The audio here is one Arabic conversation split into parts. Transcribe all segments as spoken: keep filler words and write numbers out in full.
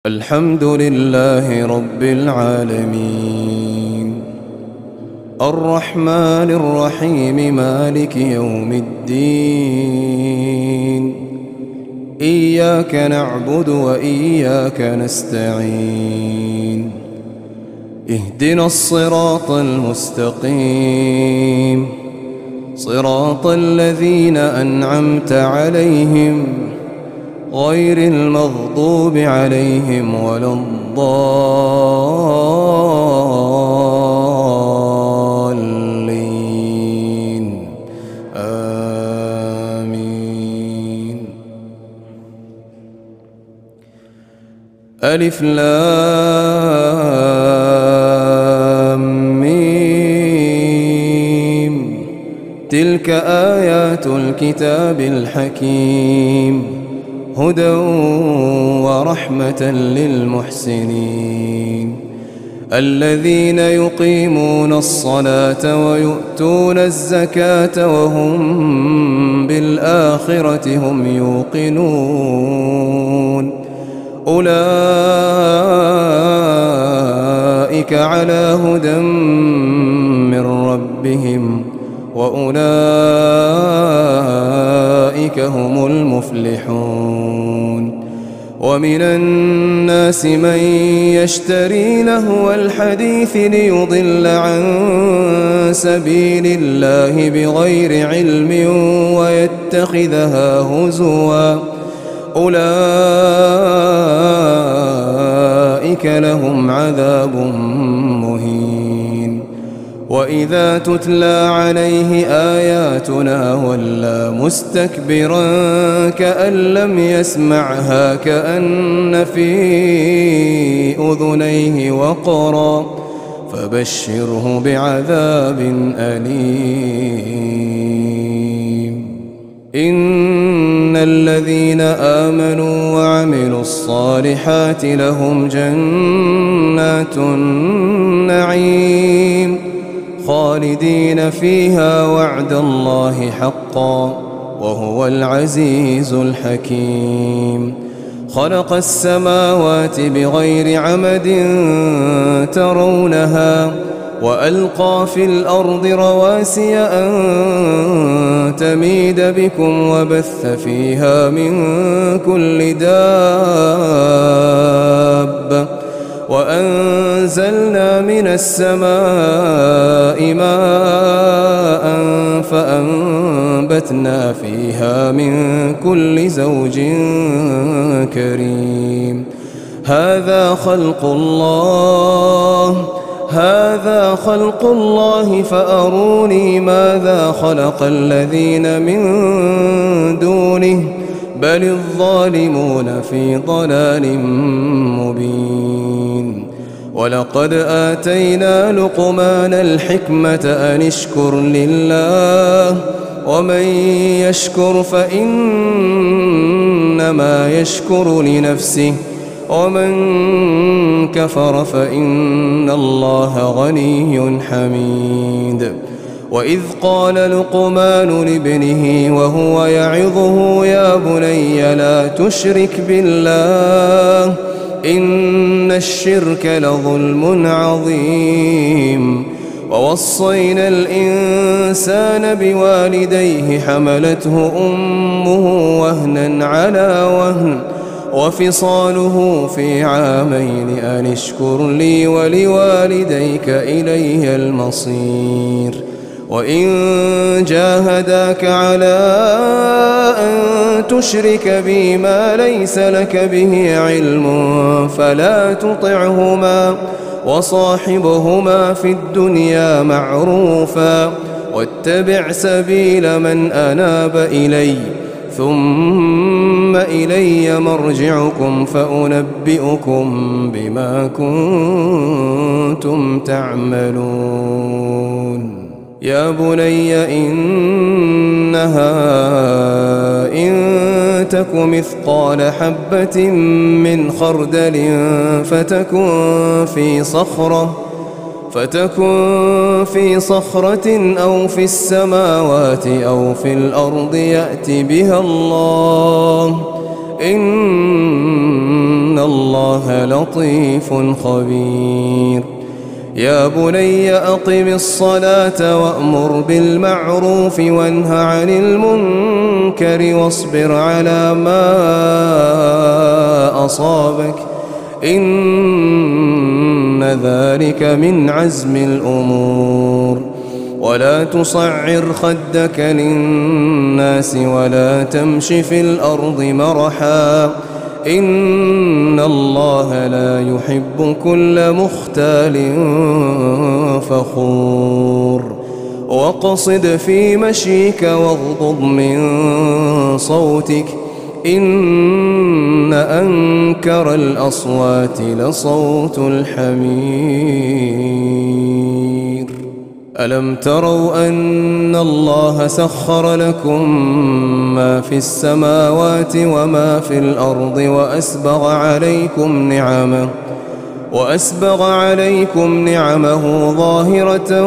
الحمد لله رب العالمين الرحمن الرحيم مالك يوم الدين إياك نعبد وإياك نستعين اهدنا الصراط المستقيم صراط الذين أنعمت عليهم غير المغضوب عليهم ولا الضالين آمين. ألف لام ميم تلك آيات الكتاب الحكيم هدى ورحمة للمحسنين الذين يقيمون الصلاة ويؤتون الزكاة وهم بالآخرة هم يوقنون أولئك على هدى من ربهم وأولئك هم المفلحون. ومن الناس من يشتري لهو الحديث ليضل عن سبيل الله بغير علم ويتخذها هزوا أولئك لهم عذاب مهين. وإذا تتلى عليه آياتنا ولى مستكبرا كأن لم يسمعها كأن في أذنيه وقرا فبشره بعذاب أليم. إن الذين آمنوا وعملوا الصالحات لهم جنات النعيم خالدين فيها وعد الله حقا وهو العزيز الحكيم. خلق السماوات بغير عمد ترونها وألقى في الأرض رواسي أن تميد بكم وبث فيها من كل دابة وأنزلنا من السماء ماء فأنبتنا فيها من كل زوج كريم. هذا خلق الله هذا خلق الله فأروني ماذا خلق الذين من دونه بل الظالمون في ضلال مبين. ولقد آتينا لقمان الحكمة أن اشكر لله ومن يشكر فإنما يشكر لنفسه ومن كفر فإن الله غني حميد. وإذ قال لقمان لابنه وهو يعظه يا بني لا تشرك بالله إن الشرك لظلم عظيم. ووصينا الإنسان بوالديه حملته أمه وهنا على وهن وفصاله في عامين أن اشكر لي ولوالديك إلي المصير. وإن جاهداك على أن تشرك بي ما ليس لك به علم فلا تطعهما وصاحبهما في الدنيا معروفا واتبع سبيل من أناب إلي ثم إلي مرجعكم فأنبئكم بما كنتم تعملون. يا بني إنها إن تك مثقال حبة من خردل فتكن في صخرة فتكن في صخرة أو في السماوات أو في الأرض يأت بها الله إن إن الله لطيف خبير يا بني أقم الصلاة وأمر بالمعروف وانه عن المنكر واصبر على ما أصابك إن ذلك من عزم الأمور ولا تصعر خدك للناس ولا تمش في الأرض مرحا إن الله لا يحب كل مختال فخور واقصد في مشيك واغضض من صوتك إن أنكر الأصوات لصوت الحمير ألم تروا أن الله سخر لكم ما في السماوات وما في الأرض وأسبغ عليكم نعمه وأسبغ عليكم نعمه ظاهرة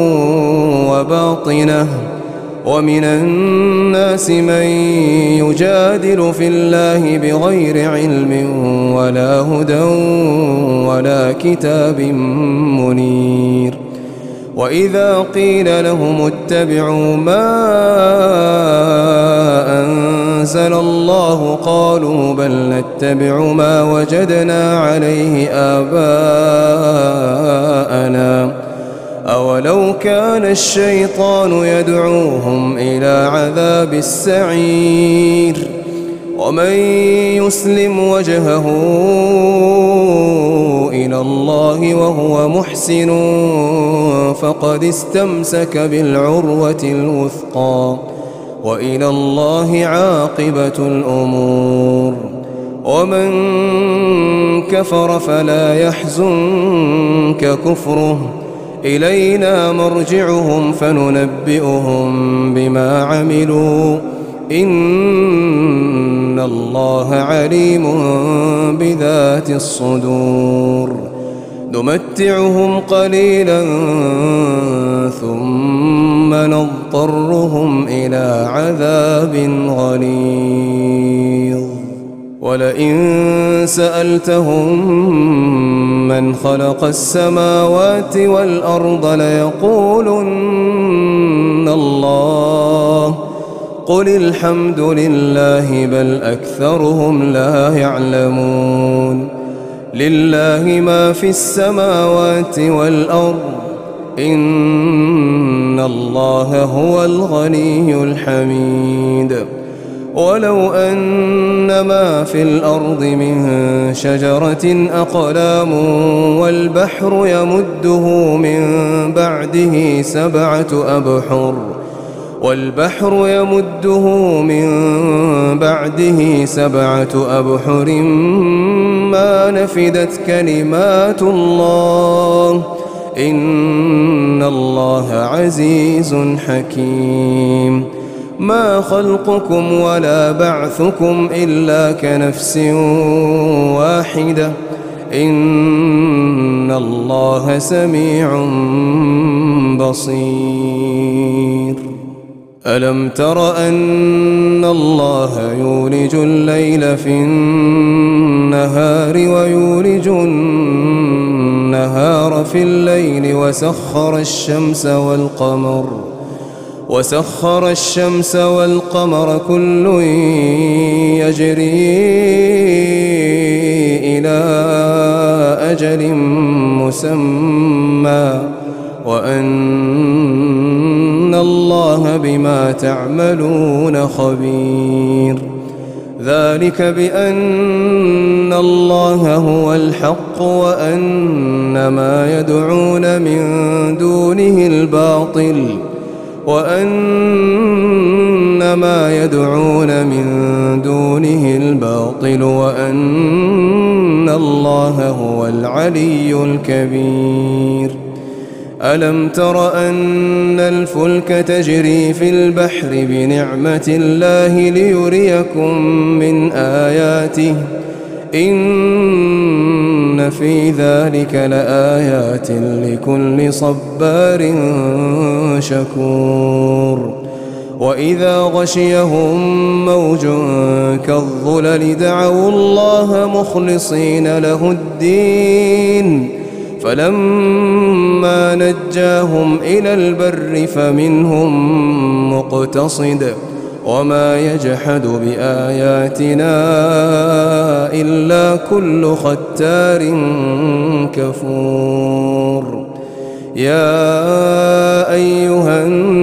وباطنة ومن الناس من يجادل في الله بغير علم ولا هدى ولا كتاب منير وإذا قيل لهم اتبعوا ما أنزل الله قالوا بل نتبع ما وجدنا عليه آباءنا أولو كان الشيطان يدعوهم إلى عذاب السعير ومن يسلم وجهه إلى الله وهو محسن فقد استمسك بالعروة الوثقى وإلى الله عاقبة الأمور ومن كفر فلا يحزنك كفره إلينا مرجعهم فننبئهم بما عملوا إن الله عليم بذات الصدور نمتعهم قليلا ثم نضطرهم إلى عذاب غليظ ولئن سألتهم من خلق السماوات والأرض ليقولن الله قل الحمد لله بل أكثرهم لا يعلمون لله ما في السماوات والأرض إن الله هو الغني الحميد ولو أن ما في الأرض من شجرة أقلام والبحر يمده من بعده سبعة أبحر والبحر يمده من بعده سبعة أبحر ما نفدت كلمات الله إن الله عزيز حكيم ما خلقكم ولا بعثكم إلا كنفس واحدة إن الله سميع بصير ألم تر أن الله يولج الليل في النهار ويولج النهار في الليل وسخر الشمس والقمر وسخر الشمس والقمر كل يجري إلى أجل مسمى وأن الله بما تعملون خبير ذلك بأن الله هو الحق وأن ما يدعون من دونه الباطل وأن ما يدعون من دونه الباطل وأن الله هو العلي الكبير ألم تر أن الفلك تجري في البحر بنعمة الله ليريكم من آياته إن في ذلك لآيات لكل صبار شكور وإذا غشيهم موج كالظلل دعوا الله مخلصين له الدين فلما نجاهم إلى البر فمنهم مقتصد وما يجحد بآياتنا إلا كل ختار كفور. يا أيها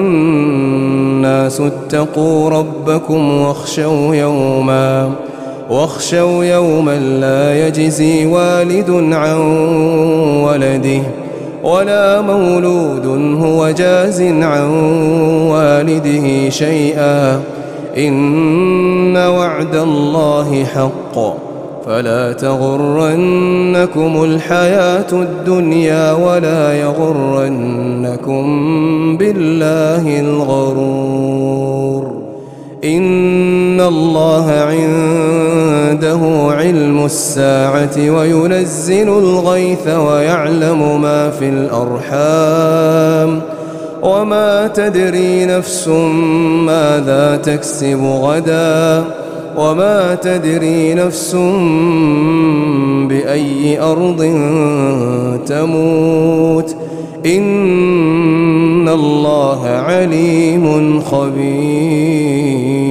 الناس اتقوا ربكم واخشوا يوما واخشوا يوما لا يجزي والد عن ولده ولا مولود هو جاز عن والده شيئا إن وعد الله حق فلا تغرنكم الحياة الدنيا ولا يغرنكم بالله الغرور. إن الله عنده علم الساعة وينزل الغيث ويعلم ما في الأرحام وما تدري نفس ماذا تكسب غدا وما تدري نفس بأي أرض تموت إن الله عليم خبير.